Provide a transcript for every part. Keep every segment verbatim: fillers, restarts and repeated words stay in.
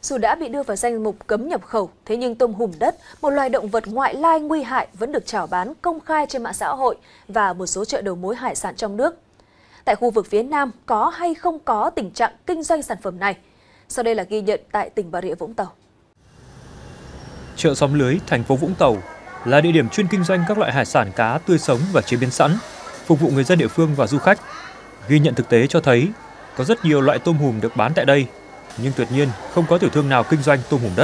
Dù đã bị đưa vào danh mục cấm nhập khẩu, thế nhưng tôm hùm đất, một loài động vật ngoại lai nguy hại vẫn được chào bán công khai trên mạng xã hội và một số chợ đầu mối hải sản trong nước. Tại khu vực phía Nam có hay không có tình trạng kinh doanh sản phẩm này? Sau đây là ghi nhận tại tỉnh Bà Rịa Vũng Tàu. Chợ Xóm Lưới, thành phố Vũng Tàu là địa điểm chuyên kinh doanh các loại hải sản cá tươi sống và chế biến sẵn, phục vụ người dân địa phương và du khách. Ghi nhận thực tế cho thấy có rất nhiều loại tôm hùm được bán tại đây, nhưng tuyệt nhiên không có tiểu thương nào kinh doanh tôm hùm đất.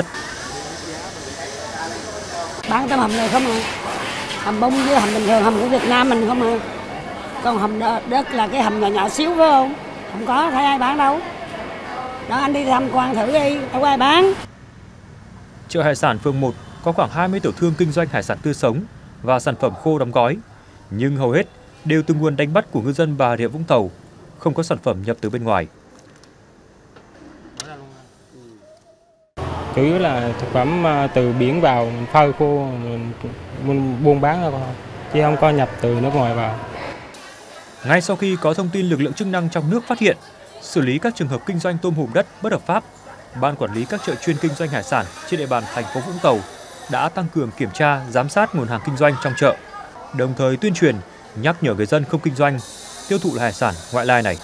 Bán tôm hùm này không à? Hầm bông với hầm bình thường, hầm của Việt Nam mình không à? Còn hầm đất là cái hầm nhỏ nhỏ xíu phải không? Không có thấy ai bán đâu. Đó, anh đi tham quan thử đi, đâu có ai bán. Chợ hải sản phường một có khoảng hai mươi tiểu thương kinh doanh hải sản tươi sống và sản phẩm khô đóng gói, nhưng hầu hết đều từ nguồn đánh bắt của ngư dân Bà Rịa Vũng Tàu, không có sản phẩm nhập từ bên ngoài. Chủ yếu là thực phẩm từ biển vào, phơi khô, mình buôn bán thôi, chứ không có nhập từ nước ngoài vào. Ngay sau khi có thông tin lực lượng chức năng trong nước phát hiện, xử lý các trường hợp kinh doanh tôm hùm đất bất hợp pháp, Ban quản lý các chợ chuyên kinh doanh hải sản trên địa bàn thành phố Vũng Tàu đã tăng cường kiểm tra, giám sát nguồn hàng kinh doanh trong chợ, đồng thời tuyên truyền, nhắc nhở người dân không kinh doanh, tiêu thụ hải sản ngoại lai này.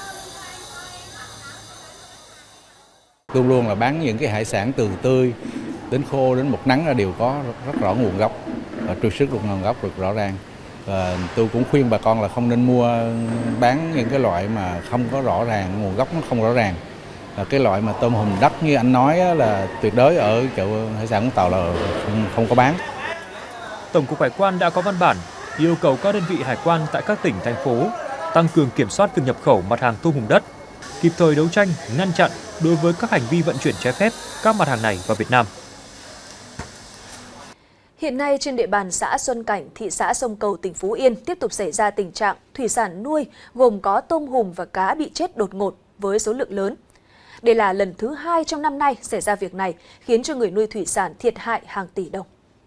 Luôn luôn là bán những cái hải sản từ tươi đến khô đến một nắng là đều có rất rõ nguồn gốc và truy xuất được nguồn gốc được rõ ràng. Và tôi cũng khuyên bà con là không nên mua bán những cái loại mà không có rõ ràng, nguồn gốc nó không rõ ràng. Và cái loại mà tôm hùm đất như anh nói là tuyệt đối ở chợ hải sản Vũng Tàu là không, không có bán. Tổng cục Hải quan đã có văn bản yêu cầu các đơn vị hải quan tại các tỉnh, thành phố tăng cường kiểm soát việc nhập khẩu mặt hàng tôm hùm đất, kịp thời đấu tranh, ngăn chặn đối với các hành vi vận chuyển trái phép các mặt hàng này vào Việt Nam. Hiện nay trên địa bàn xã Xuân Cảnh, thị xã Sông Cầu, tỉnh Phú Yên tiếp tục xảy ra tình trạng thủy sản nuôi gồm có tôm hùm và cá bị chết đột ngột với số lượng lớn. Đây là lần thứ hai trong năm nay xảy ra việc này, khiến cho người nuôi thủy sản thiệt hại hàng tỷ đồng.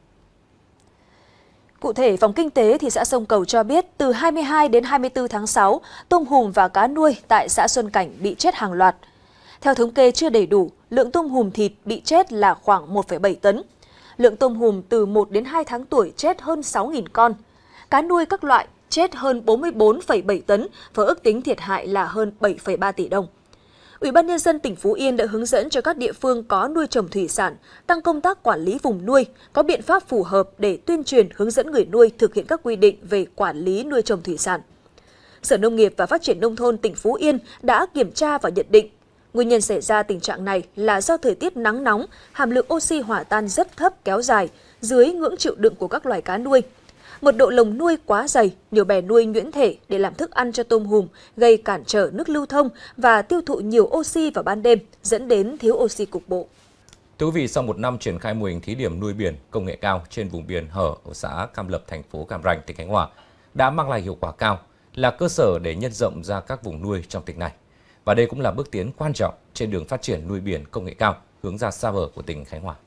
Cụ thể, Phòng Kinh tế thị xã Sông Cầu cho biết từ hai mươi hai đến hai mươi tư tháng sáu, tôm hùm và cá nuôi tại xã Xuân Cảnh bị chết hàng loạt. Theo thống kê chưa đầy đủ, lượng tôm hùm thịt bị chết là khoảng một phẩy bảy tấn. Lượng tôm hùm từ một đến hai tháng tuổi chết hơn sáu nghìn con. Cá nuôi các loại chết hơn bốn mươi tư phẩy bảy tấn và ước tính thiệt hại là hơn bảy phẩy ba tỷ đồng. Ủy ban Nhân dân tỉnh Phú Yên đã hướng dẫn cho các địa phương có nuôi trồng thủy sản tăng công tác quản lý vùng nuôi, có biện pháp phù hợp để tuyên truyền hướng dẫn người nuôi thực hiện các quy định về quản lý nuôi trồng thủy sản. Sở Nông nghiệp và Phát triển Nông thôn tỉnh Phú Yên đã kiểm tra và nhận định nguyên nhân xảy ra tình trạng này là do thời tiết nắng nóng, hàm lượng oxy hỏa tan rất thấp kéo dài, dưới ngưỡng chịu đựng của các loài cá nuôi. Mật độ lồng nuôi quá dày, nhiều bè nuôi nhuyễn thể để làm thức ăn cho tôm hùm, gây cản trở nước lưu thông và tiêu thụ nhiều oxy vào ban đêm, dẫn đến thiếu oxy cục bộ. Thưa quý vị, sau một năm triển khai mô hình thí điểm nuôi biển công nghệ cao trên vùng biển Hở ở xã Cam Lập, thành phố Cam Ranh, tỉnh Khánh Hòa đã mang lại hiệu quả cao, là cơ sở để nhân rộng ra các vùng nuôi trong tỉnh này. Và đây cũng là bước tiến quan trọng trên đường phát triển nuôi biển công nghệ cao hướng ra xa bờ của tỉnh Khánh Hòa.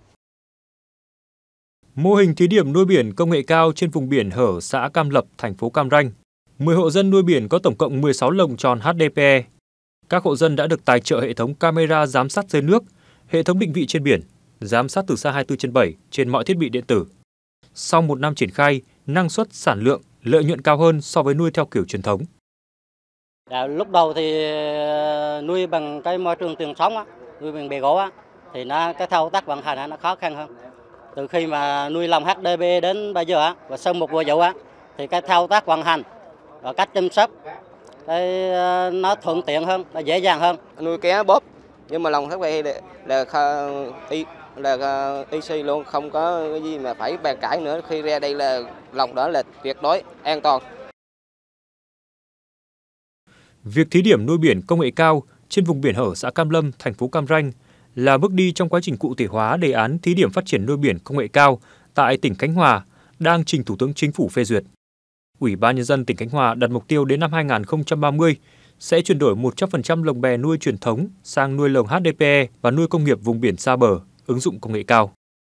Mô hình thí điểm nuôi biển công nghệ cao trên vùng biển Hở, xã Cam Lập, thành phố Cam Ranh. mười hộ dân nuôi biển có tổng cộng mười sáu lồng tròn hát đê pê e. Các hộ dân đã được tài trợ hệ thống camera giám sát dưới nước, hệ thống định vị trên biển, giám sát từ xa hai mươi tư trên bảy trên mọi thiết bị điện tử. Sau một năm triển khai, năng suất, sản lượng, lợi nhuận cao hơn so với nuôi theo kiểu truyền thống. Đã, lúc đầu thì nuôi bằng cái môi trường tường sống, á, nuôi bằng bè gỗ, á, thì nó cái thao tác vận hành nó khó khăn hơn. Từ khi mà nuôi lồng hát đê pê e đến bây giờ á, và sau một mùa vụ á, thì cái thao tác vận hành và cách chăm sóc cái nó thuận tiện hơn, nó dễ dàng hơn. Nuôi cá bóp nhưng mà lồng hát đê pê e là là, là easy luôn, không có cái gì mà phải bàn cãi nữa. Khi ra đây là lồng đó là tuyệt đối an toàn. Việc thí điểm nuôi biển công nghệ cao trên vùng biển Hở, xã Cam Lâm, thành phố Cam Ranh là bước đi trong quá trình cụ thể hóa đề án thí điểm phát triển nuôi biển công nghệ cao tại tỉnh Khánh Hòa đang trình Thủ tướng Chính phủ phê duyệt. Ủy ban Nhân dân tỉnh Khánh Hòa đặt mục tiêu đến năm hai nghìn không trăm ba mươi sẽ chuyển đổi một trăm phần trăm lồng bè nuôi truyền thống sang nuôi lồng hát đê pê e và nuôi công nghiệp vùng biển xa bờ, ứng dụng công nghệ cao.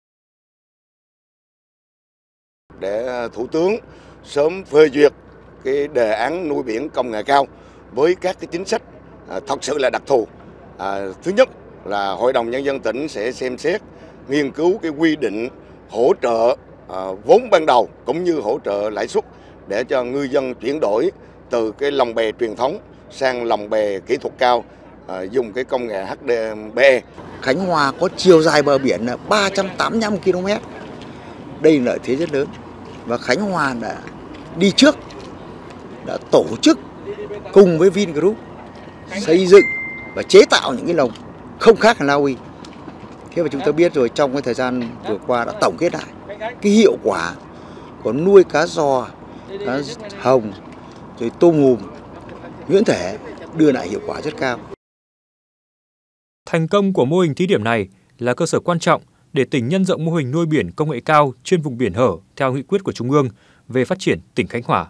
Để Thủ tướng sớm phê duyệt cái đề án nuôi biển công nghệ cao với các cái chính sách à, thật sự là đặc thù. À, thứ nhất là Hội đồng Nhân dân tỉnh sẽ xem xét nghiên cứu cái quy định hỗ trợ à, vốn ban đầu cũng như hỗ trợ lãi suất để cho ngư dân chuyển đổi từ cái lồng bè truyền thống sang lồng bè kỹ thuật cao, à, dùng cái công nghệ hát đê bê. Khánh Hòa có chiều dài bờ biển là ba trăm tám mươi lăm ki lô mét. Đây là lợi thế rất lớn và Khánh Hòa đã đi trước, đã tổ chức cùng với Vingroup xây dựng và chế tạo những cái lồng không khác ở Na Uy. Thế mà chúng ta biết rồi, trong cái thời gian vừa qua đã tổng kết lại cái hiệu quả của nuôi cá giò, cá hồng, rồi tôm hùm, nhuyễn thể đưa lại hiệu quả rất cao. Thành công của mô hình thí điểm này là cơ sở quan trọng để tỉnh nhân rộng mô hình nuôi biển công nghệ cao trên vùng biển hở theo nghị quyết của Trung ương về phát triển tỉnh Khánh Hòa.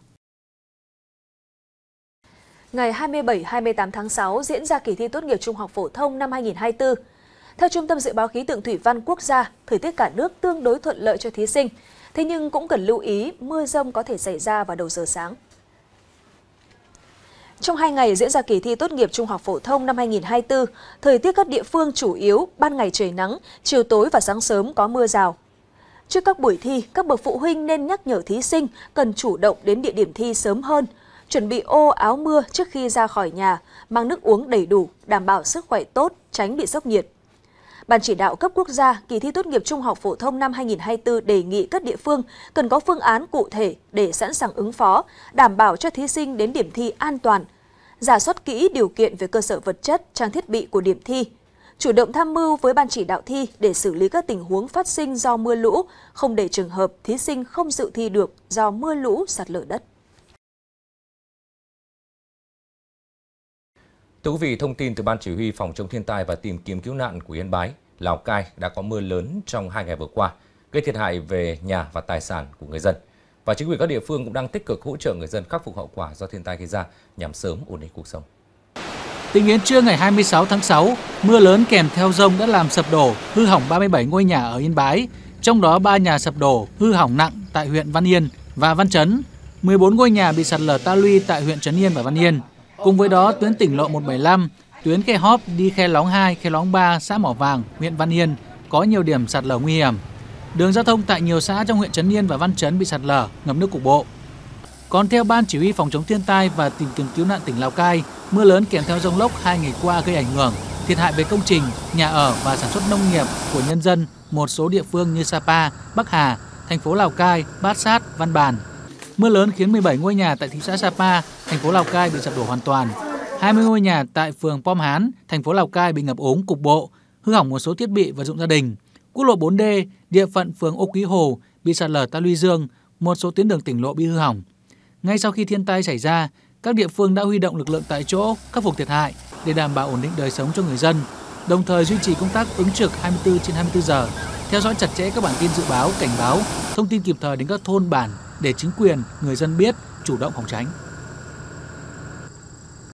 Ngày hai mươi bảy đến hai mươi tám tháng sáu diễn ra kỳ thi tốt nghiệp trung học phổ thông năm hai nghìn không trăm hai mươi tư. Theo Trung tâm Dự báo Khí tượng Thủy văn Quốc gia, thời tiết cả nước tương đối thuận lợi cho thí sinh. Thế nhưng cũng cần lưu ý mưa dông có thể xảy ra vào đầu giờ sáng. Trong hai ngày diễn ra kỳ thi tốt nghiệp trung học phổ thông năm hai nghìn không trăm hai mươi tư, thời tiết các địa phương chủ yếu ban ngày trời nắng, chiều tối và sáng sớm có mưa rào. Trước các buổi thi, các bậc phụ huynh nên nhắc nhở thí sinh cần chủ động đến địa điểm thi sớm hơn, chuẩn bị ô áo mưa trước khi ra khỏi nhà, mang nước uống đầy đủ, đảm bảo sức khỏe tốt, tránh bị sốc nhiệt. Ban chỉ đạo cấp quốc gia kỳ thi tốt nghiệp trung học phổ thông năm hai nghìn không trăm hai mươi tư đề nghị các địa phương cần có phương án cụ thể để sẵn sàng ứng phó, đảm bảo cho thí sinh đến điểm thi an toàn, rà soát kỹ điều kiện về cơ sở vật chất, trang thiết bị của điểm thi, chủ động tham mưu với ban chỉ đạo thi để xử lý các tình huống phát sinh do mưa lũ, không để trường hợp thí sinh không dự thi được do mưa lũ sạt lở đất. Thưa quý vị, thông tin từ Ban Chỉ huy Phòng chống thiên tai và tìm kiếm cứu nạn của Yên Bái, Lào Cai đã có mưa lớn trong hai ngày vừa qua, gây thiệt hại về nhà và tài sản của người dân. Và chính quyền các địa phương cũng đang tích cực hỗ trợ người dân khắc phục hậu quả do thiên tai gây ra nhằm sớm ổn định cuộc sống. Tính đến trưa ngày hai mươi sáu tháng sáu, mưa lớn kèm theo dông đã làm sập đổ, hư hỏng ba mươi bảy ngôi nhà ở Yên Bái, trong đó ba nhà sập đổ, hư hỏng nặng tại huyện Văn Yên và Văn Chấn, mười bốn ngôi nhà bị sạt lở ta luy tại huyện Trấn Yên và Văn Yên. Cùng với đó, tuyến tỉnh lộ một bảy lăm, tuyến Khe Hóp đi Khe Lóng hai, Khe Lóng ba, xã Mỏ Vàng, huyện Văn Yên có nhiều điểm sạt lở nguy hiểm. Đường giao thông tại nhiều xã trong huyện Trấn Yên và Văn Chấn bị sạt lở, ngập nước cục bộ. Còn theo Ban Chỉ huy Phòng chống thiên tai và tìm kiếm cứu nạn tỉnh Lào Cai, mưa lớn kèm theo dông lốc hai ngày qua gây ảnh hưởng, thiệt hại về công trình, nhà ở và sản xuất nông nghiệp của nhân dân một số địa phương như Sapa, Bắc Hà, thành phố Lào Cai, Bát Sát, Văn Bàn. Mưa lớn khiến mười bảy ngôi nhà tại thị xã Sapa, thành phố Lào Cai bị sập đổ hoàn toàn. hai mươi ngôi nhà tại phường Pom Hán, thành phố Lào Cai bị ngập úng cục bộ, hư hỏng một số thiết bị vật dụng gia đình. Quốc lộ bốn D, địa phận phường Âu Quý Hồ bị sạt lở ta luy dương, một số tuyến đường tỉnh lộ bị hư hỏng. Ngay sau khi thiên tai xảy ra, các địa phương đã huy động lực lượng tại chỗ khắc phục thiệt hại để đảm bảo ổn định đời sống cho người dân, đồng thời duy trì công tác ứng trực hai mươi tư trên hai mươi tư giờ, theo dõi chặt chẽ các bản tin dự báo, cảnh báo, thông tin kịp thời đến các thôn bản để chính quyền, người dân biết chủ động phòng tránh.